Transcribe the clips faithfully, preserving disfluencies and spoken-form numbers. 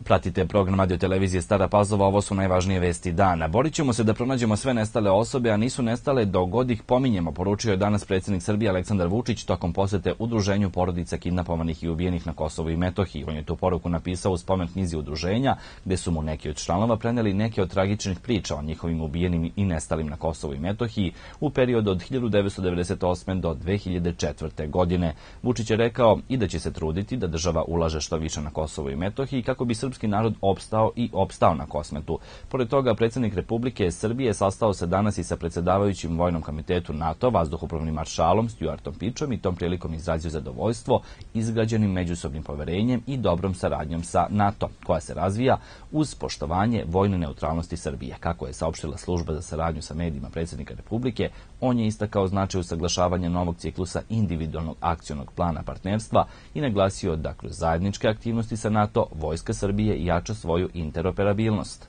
Pratite program radio televizije Stara Pazova, ovo su najvažnije vesti dana. Borit ćemo se da pronađemo sve nestale osobe, a nisu nestale dok god ih pominjemo, poručio je danas predsjednik Srbije Aleksandar Vučić tokom posete udruženju porodica kidnapovanih i ubijenih na Kosovu i Metohiji. On je tu poruku napisao u spomen knjizi udruženja, gde su mu neki od članova preneli neke od tragičnih priča o njihovim ubijenim i nestalim na Kosovu i Metohiji u periodu od hiljadu devetsto devedeset osme do dve hiljade četvrte. godine. Vučić je rekao i da će se truditi da država ulaže što više na Kosovu i Metohiji kako bi srpski narod opstao i opstao na Kosmetu. Pored toga, predsjednik Republike Srbije sastao se danas i sa predsjedavajućim Vojnom komitetu NATO, vazduhoplovnim maršalom Stuartom Pičom i tom prilikom izrazio zadovoljstvo izgrađenim međusobnim poverenjem i dobrom saradnjom sa NATO, koja se razvija uz poštovanje vojne neutralnosti Srbije. Kako je saopštila služba za saradnju sa medijima predsjednika Republike, on je istakao značaj usaglašavanja novog ciklusa individualnog akcionog plana partnerstva i naglasio da kroz zajedničke aktivnosti sa NATO Vojska Srbije jača svoju interoperabilnost.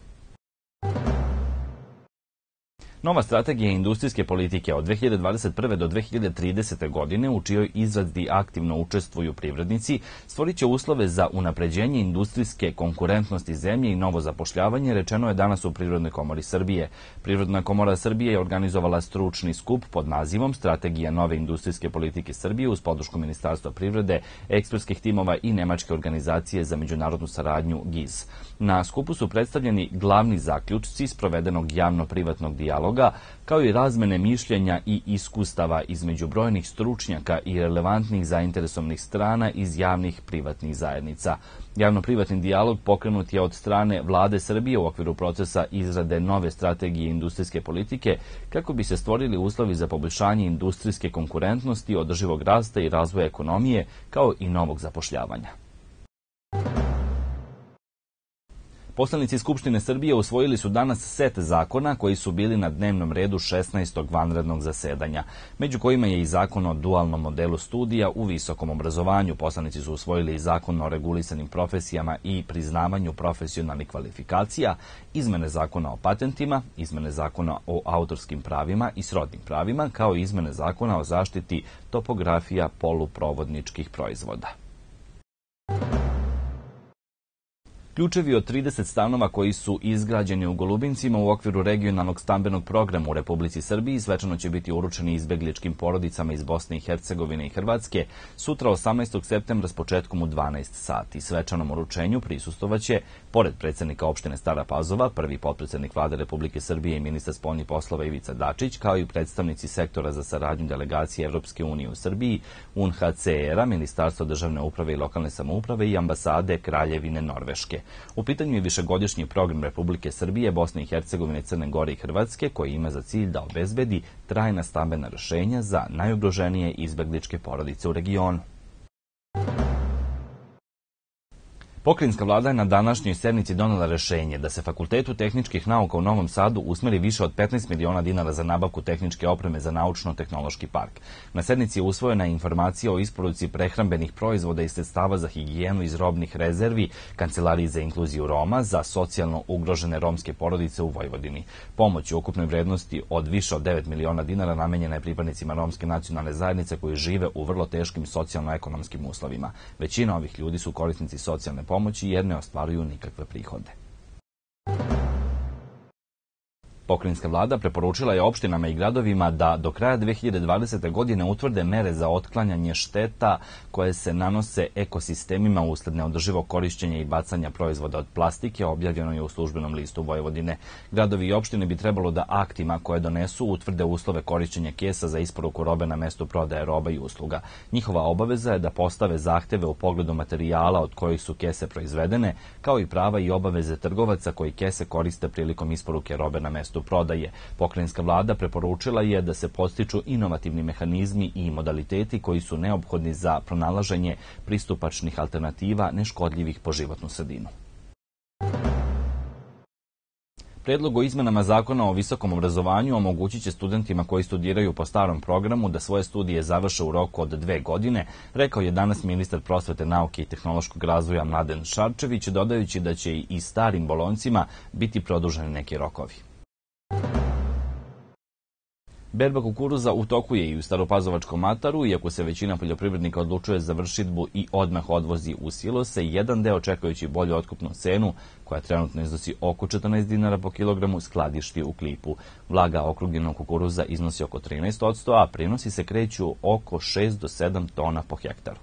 Nova strategija industrijske politike od dve hiljade dvadeset prve do dve hiljade tridesete. godine, u čijoj izradi aktivno učestvuju privrednici, stvorit će uslove za unapređenje industrijske konkurentnosti zemlje i novo zapošljavanje, rečeno je danas u Privrednoj komori Srbije. Privredna komora Srbije je organizovala stručni skup pod nazivom Strategija nove industrijske politike Srbije uz podršku Ministarstva privrede, ekspertskih timova i nemačke organizacije za međunarodnu saradnju G I Z. Na skupu su predstavljeni glavni zaključci sprovedenog javno-privatnog dijaloga, kao i razmene mišljenja i iskustava između brojnih stručnjaka i relevantnih zainteresovanih strana iz javnih privatnih zajednica. Javno-privatni dijalog pokrenut je od strane Vlade Srbije u okviru procesa izrade nove strategije industrijske politike kako bi se stvorili uslovi za poboljšanje industrijske konkurentnosti, održivog rasta i razvoja ekonomije, kao i novog zapošljavanja. Poslanici Skupštine Srbije usvojili su danas set zakona koji su bili na dnevnom redu šesnaestog vanrednog zasedanja, među kojima je i zakon o dualnom modelu studija u visokom obrazovanju. Poslanici su usvojili i zakon o regulisanim profesijama i priznavanju profesionalnih kvalifikacija, izmene zakona o patentima, izmene zakona o autorskim pravima i srodnim pravima, kao i izmene zakona o zaštiti topografija poluprovodničkih proizvoda. Ključevi od trideset stanova koji su izgrađeni u Golubincima u okviru regionalnog stambenog programa u Republici Srbiji svečano će biti uručeni izbegličkim porodicama iz Bosne i Hercegovine i Hrvatske sutra osamnaestog septembra s početkom u dvanaest sati. Svečanom uručenju prisustvovaće, pored predsjednika opštine Stara Pazova, prvi potpredsjednik Vlade Republike Srbije i ministar spoljnih poslova Ivica Dačić, kao i predstavnici sektora za saradnju delegacije Evropske unije u Srbiji, U N H C R-a, Ministarstva državne uprave i lokalne samouprave i ambasade Kraljevine Norveške. U pitanju je višegodišnji program Republike Srbije, Bosne i Hercegovine, Crne Gore i Hrvatske, koji ima za cilj da obezbedi trajna stambena rješenja za najugroženije izbegličke porodice u regionu. Pokrajinska vlada je na današnjoj sednici donela rešenje da se Fakultetu tehničkih nauka u Novom Sadu usmeri više od petnaest miliona dinara za nabavku tehničke opreme za naučno-tehnološki park. Na sednici je usvojena informacija o isporuci prehrambenih proizvoda i sredstava za higijenu iz robnih rezervi Kancelariji za inkluziju Roma za socijalno ugrožene romske porodice u Vojvodini. Pomoć u ukupnoj vrednosti od više od devet miliona dinara namenjena je pripadnicima romske nacionalne zajednice koji žive u vrlo teškim socijalno-ekonomskim uslovima. Većina ovih ljudi su korisnici socijalne pomoći jer ne ostvaruju nikakve prihode. Pokrajinska vlada preporučila je opštinama i gradovima da do kraja dve hiljade dvadesete. godine utvrde mere za otklanjanje šteta koje se nanose ekosistemima usled neodrživog korišćenja i bacanja proizvoda od plastike, objavljeno je u službenom listu Vojvodine. Gradovi i opštine bi trebalo da aktima koje donesu utvrde uslove korišćenja kesa za isporuku robe na mestu prodaje roba i usluga. Njihova obaveza je da postave zahteve u pogledu materijala od kojih su kese proizvedene, kao i prava i obaveze trgovaca koji kese koriste prilikom isporuke robe na mestu prodaje. Pokrajinska vlada preporučila je da se podstiču inovativni mehanizmi i modaliteti koji su neophodni za pronalaženje pristupačnih alternativa neškodljivih po životnu sredinu. Predlog o izmenama zakona o visokom obrazovanju omogućit će studentima koji studiraju po starom programu da svoje studije završe u roku od dve godine, rekao je danas ministar prosvete, nauke i tehnološkog razvoja Mladen Šarčević, dodajući da će i starim bolonjcima biti produženi neki rokovi. Berba kukuruza u toku je i u Staropazovačkom Mataru, iako se većina poljoprivrednika odlučuje za vršidbu i odmah odvozi u silose, jedan deo čekajući bolju otkupnu cenu, koja trenutno iznosi oko četrnaest dinara po kilogramu, skladišti u Klipu. Vlaga okrugljenog kukuruza iznosi oko trinaest posto, a prinosi se kreću oko šest do sedam tona po hektaru.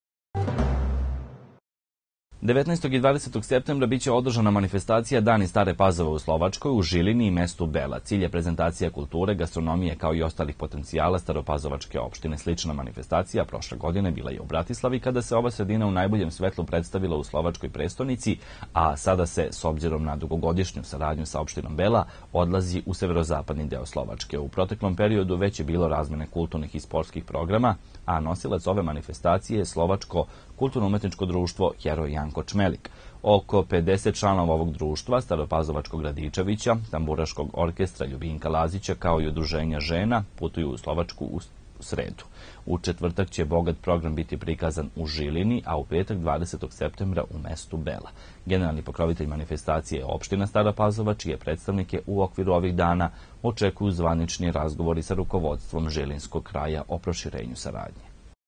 devetnaestog i dvadesetog septembra biće održana manifestacija Dani Stare Pazove u Slovačkoj u Žilini i mestu Bela. Cilj je prezentacija kulture, gastronomije kao i ostalih potencijala Staropazovačke opštine. Slična manifestacija prošle godine bila je u Bratislavi kada se ova sredina u najboljem svetlu predstavila u slovačkoj prestonici, a sada se, s obzirom na dugogodišnju saradnju sa opštinom Bela, odlazi u severozapadni deo Slovačke. U proteklom periodu već je bilo razmene kulturnih i sportskih programa, a nosilac ove manifestacije je Slovačko kulturno-umetničko društvo Heroj Janko Čmelik. Oko pedeset članova ovog društva, Staropazovačkog Radičevića, Tamburaškog orkestra Ljubinka Lazića, kao i udruženja žena, putuju u Slovačku u sredu. U četvrtak će bogat program biti prikazan u Žilini, a u petak dvadesetog septembra u mestu Bela. Generalni pokrovitelj manifestacije je opština Stara Pazova, čije predstavnike u okviru ovih dana očekuju zvanični razgovori sa rukovodstvom Žilinskog kraja o proširenju saradnje.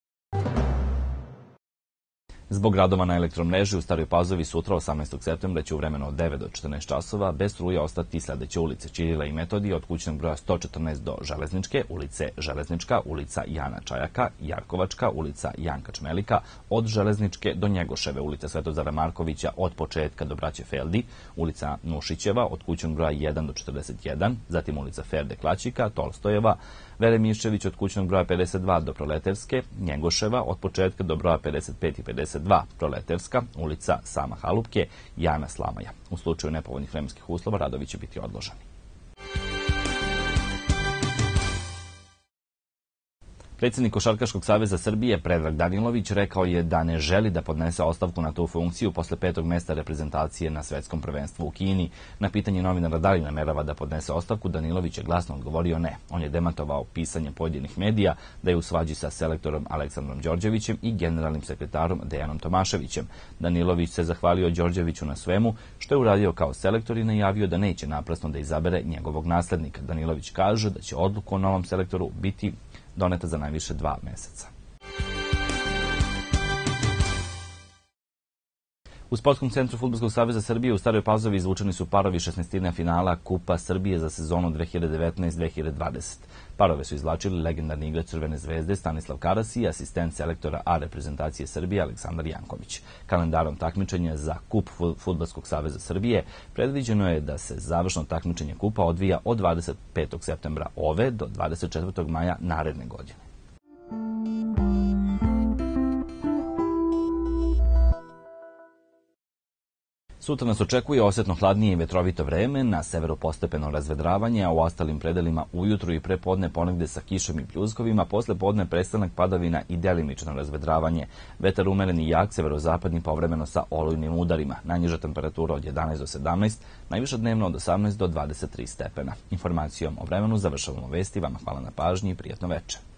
Zbog radova na elektromreži u Staroj Pazovi sutra osamnaestog septembra će u vremenu od devet do četrnaest časova bez struje ostati sledeće ulice: Ćirila i Metodija od kućnog broja sto četrnaest do Železničke, ulice Železnička, ulica Jana Čajaka, Jarkovačka, ulica Janka Čmelika, od Železničke do Njegoševe, ulica Svetozara Markovića od početka do Braće Feldi, ulica Nušićeva od kućnog broja jedan do četrdeset jedan, zatim ulica Ferde Klaćika, Tolstojeva, Vere Miščević od kućnog broja pedeset dva do Proleterske, Njegoševa od početka do broja pedeset pet i pedeset dva, Proleterska, ulica Sama Halupke, Jana Slamaja. U slučaju nepovoljnih vremenskih uslova radovi će biti odloženi. Predsjednik Košarkaškog saveza Srbije Predrag Danilović rekao je da ne želi da podnese ostavku na tu funkciju posle petog mesta reprezentacije na svetskom prvenstvu u Kini. Na pitanje novinara da li namerava da podnese ostavku, Danilović je glasno odgovorio ne. On je demantovao pisanje pojedinih medija da je u svađi sa selektorom Aleksandrom Đorđevićem i generalnim sekretarom Dejanom Tomaševićem. Danilović se zahvalio Đorđeviću na svemu što je uradio kao selektor i najavio da neće naprasno da izabere njegovog naslednika. Danilović kaže da će odluku o novom selektoru biti doneta za najviše dva meseca. U Sportskom centru Fudbalskog saveza Srbije u Staroj Pazovi izvučeni su parovi šesnaestine finala Kupa Srbije za sezonu dve hiljade devetnaest dve hiljade dvadeset. Parove su izvlačili legendarni igrač Crvene zvezde Stanislav Karas i asistent selektora A reprezentacije Srbije Aleksandar Janković. Kalendarom takmičenja za Kup Fudbalskog saveza Srbije predviđeno je da se završno takmičenje Kupa odvija od dvadeset petog septembra ove do dvadeset četvrtog maja naredne godine. Sutra nas očekuje osetno hladnije i vetrovito vreme, na severu postepeno razvedravanje, a u ostalim predelima ujutru i prepodne ponegde sa kišom i pljuskovima, posle podne prestanak padavina i delimično razvedravanje. Vetar umeren i jak, severozapadni povremeno sa olujnim udarima. Najniža temperatura od jedanaest do sedamnaest, najviša dnevno od osamnaest do dvadeset tri stepena. Informacijom o vremenu završavamo vesti, vama hvala na pažnji i prijatno veče.